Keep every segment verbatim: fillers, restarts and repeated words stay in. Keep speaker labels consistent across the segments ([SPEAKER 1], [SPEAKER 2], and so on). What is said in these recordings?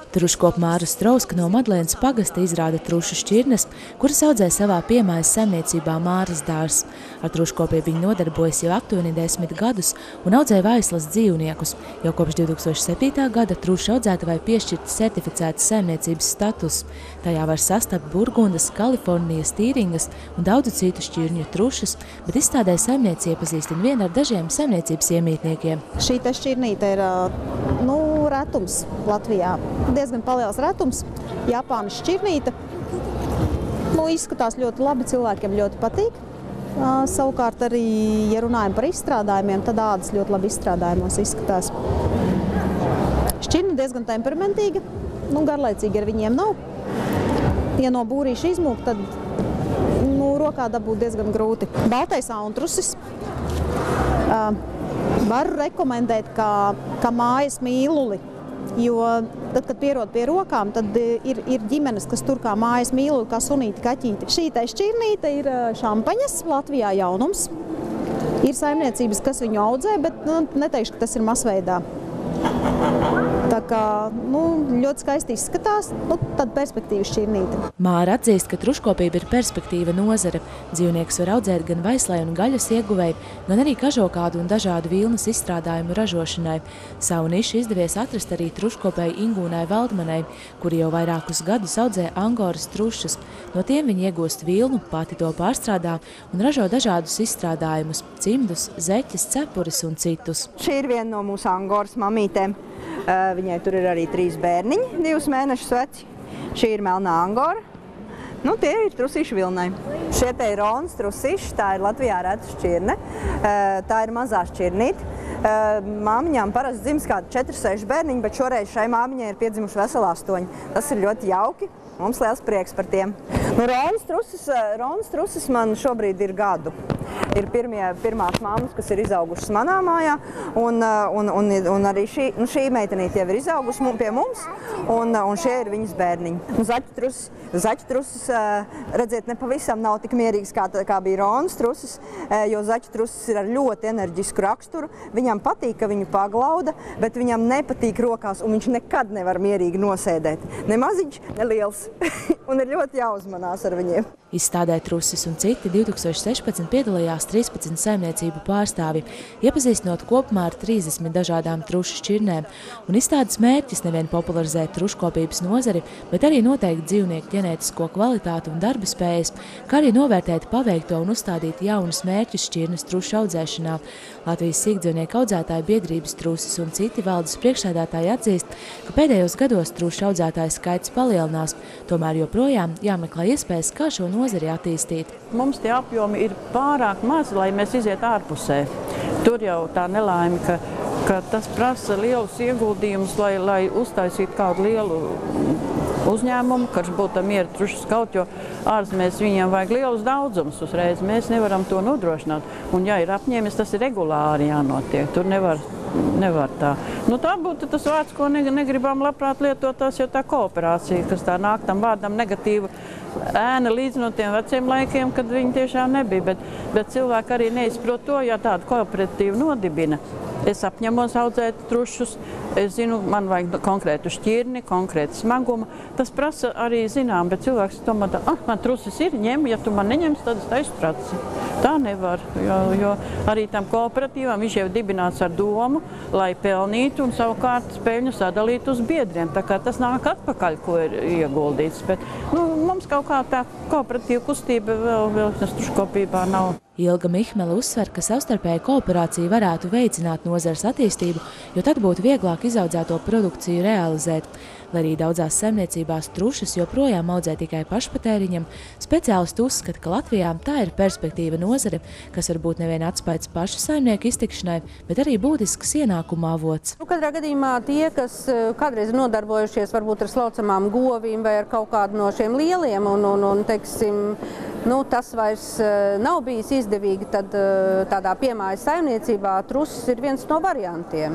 [SPEAKER 1] Truškopa Māra Strauska no Madlēnas pagasta izrāda trušu šķirnes, kuras audzē savā piemājas saimniecībā Māras dārzs. Ar truškopiem viņi nodarbojas jau aptuveni desmit gadus un audzē vaislas dzīvniekus. Jau kopš divi tūkstoši septītā gada trušu audzētavai piešķirta certificētas saimniecības status. Tajā var sastapt burgundas, Kalifornijas, tīringas un daudzu citu šķirņu trušas, bet izstādē saimnieci iepazīstina vienu ar dažiem saimniecības iemītniekiem.
[SPEAKER 2] Šī te šķirnīte ir nu, retums Latvijā. Diezgan paliels retums. Japānas šķirnīte. Nu, izskatās ļoti labi, cilvēkiem ļoti patīk. Uh, savukārt arī, ja runājam par izstrādājumiem, tad ādas ļoti labi izstrādājumos izskatās. Šķirne diezgan temperamentīga, nu, garlaicīgi ar viņiem nav. Ja no būrīša izmūk, tad nu, rokā dabūt diezgan grūti. Baltais auntrusis. Uh, varu rekomendēt kā, kā mājas mīluli. Jo tad, kad pierod pie rokām, tad ir, ir ģimenes, kas tur kā mājas mīluli, kā sunīti, kaķīti. Šī te šķirnīte ir šampaņas, Latvijā jaunums. Ir saimniecības, kas viņu audzē, bet nu, neteikšu, ka tas ir masveidā. Tā kā nu, ļoti skaisti izskatās, nu, tad perspektīva šķirnīte.
[SPEAKER 1] Māra atzīst, ka truškopība ir perspektīva nozare. Dzīvniekus var audzēt gan vaislai un gaļas ieguvēji, gan arī kažokādu un dažādu vilnas izstrādājumu ražošanai. Savu nišu izdevies atrast arī truškopēji Ingūnai Valdmanai, kuri jau vairākus gadus audzē angoras trušas. No tiem viņi iegūst vilnu, pati to pārstrādā un ražo dažādus izstrādājumus – cimdus, zeķes, cepuris un citus.
[SPEAKER 3] Šī ir viena no mūsu angoras mamītēm. Viņai tur ir arī trīs bērniņi, divus mēnešus veci. Šī ir melnā angora. Nu, tie ir trusīši vilnai. Šie te ir ronas trusīši, tā ir Latvijā reta šķirne. Tā ir mazā šķirnīte. Māmiņām parasti dzims kādi četri seši bērniņi, bet šoreiz šai māmiņai ir piedzimuši veseli astoņi. Tas ir ļoti jauki. Mums liels prieks par tiem. Nu, ronas trusis, ronas trusis man šobrīd ir gadu. Ir pirmie, pirmās mammas, kas ir izaugušas manā mājā, un, un, un, un arī šī, nu, šī meitenīte jau ir izaugusi pie mums, un, un šie ir viņas bērniņi. Nu, zaķu trusis, zaķu trusis, redziet, nepavisam nav tik mierīgs, kā, kā bija ronas trusis, jo zaķu trusis ir ar ļoti enerģisku raksturu. Viņam patīk, ka viņu paglauda, bet viņam nepatīk rokās, un viņš nekad nevar mierīgi nosēdēt. Ne maziņš, ne liels. Un ir ļoti jāuzmanās ar viņiem.
[SPEAKER 1] Izstādē Trusis un citi divi tūkstoši sešpadsmit piedalījās trīspadsmit saimniecību pārstāvi, iepazīstinot kopumā ar trīsdesmit dažādām trušu šķirnēm. Un izstādes mērķis nevien popularizēt truškopības nozari, bet arī noteikt dzīvnieku ģenētisko kvalitāti un darba spējas, kā arī novērtēt paveikto un uzstādīt jaunus mērķus šķirnes trušu audzēšanā. Latvijas sīkdzīvnieku audzētāju biedrības Trusis un citi valdes priekšsēdētāji atzīst, ka pēdējos gados trušu audzētāju skaits palielinās, tomēr joprojām jāmeklē iespējas, kā šo nozari attīstīt.
[SPEAKER 4] Mums tie apjomi ir pārāk maz, lai mēs iziet ārpusē. Tur jau tā nelaime, ka, ka tas prasa lielus ieguldījumus, lai, lai uztaisītu kādu lielu uzņēmumu, kas būtu miera trušas kaut, jo ārzemēs viņiem vajag lielus daudzumus uzreiz. Mēs nevaram to nodrošināt. Un, ja ir apņēmis, tas ir regulāri jānotiek. Tur nevar, nevar tā. Nu, tā būtu tas vārds, ko negribam labprāt lietotās, jo tā kooperācija, kas tā nāk tam vārdam negatīva ēna līdz no tiem veciem laikiem, kad viņi tiešām nebija. Bet, bet cilvēki arī neizprot to, ja tādu kooperatīvu nodibina. Es apņemos audzēt trušus, es zinu, man vajag konkrētu šķirni, konkrētu smagumu. Tas prasa arī zinām, bet cilvēks tomēr tā, ah, man trusis ir, ņem, ja tu man neņems, tad es taisu traci. Tā nevar, jo, jo arī tam kooperatīvam viņš jau dibināts ar domu, lai pelnītu un savukārt peļņu sadalītu uz biedriem. Tā kā tas nāk atpakaļ, ko ir ieguldīts. Bet, nu, mums kaut kā tā kooperatīva kustība vēl, vēl truškopībā nav.
[SPEAKER 1] Ilga Mihmele uzsver, ka savstarpēja kooperācija varētu veicināt nozares attīstību, jo tad būtu vieglāk izaudzēto produkciju realizēt. Lai arī daudzās saimniecībās trušas joprojām audzē tikai pašpatēriņam, speciālisti uzskata, ka Latvijā tā ir perspektīva nozare, kas var būt nevien atspaids pašu saimnieku iztikšanai, bet arī būtisks ienākuma avots.
[SPEAKER 5] Nu, katrā gadījumā tie, kas kādreiz ir nodarbojušies varbūt ar slaucamām govīm vai ar kaut kādu no šiem lieliem, un, un, un teiksim, nu, tas vairs nav bijis izdevīgi, tad tādā piemājas saimniecībā trusis ir viens no variantiem.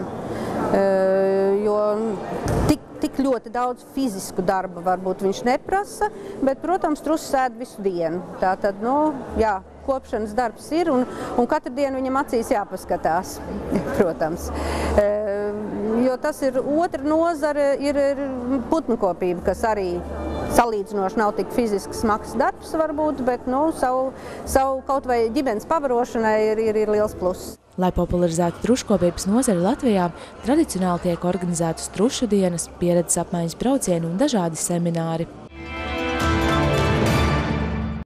[SPEAKER 5] Jo tik, tik ļoti daudz fizisku darba varbūt viņš neprasa, bet, protams, trusis ēd visu dienu. Tātad, nu, jā, kopšanas darbs ir, un, un katru dienu viņam acīs jāpaskatās, protams. Jo tas ir otra nozare, ir, ir putnukopība, kas arī salīdzinoši nav tik fiziski smags darbs varbūt, bet nu, savu, savu kaut vai ģimenes pavarošanai ir, ir, ir liels pluss.
[SPEAKER 1] Lai popularizētu truškopības nozari Latvijā, tradicionāli tiek organizētas trušu dienas, pieredzes apmaiņas braucieni un dažādi semināri.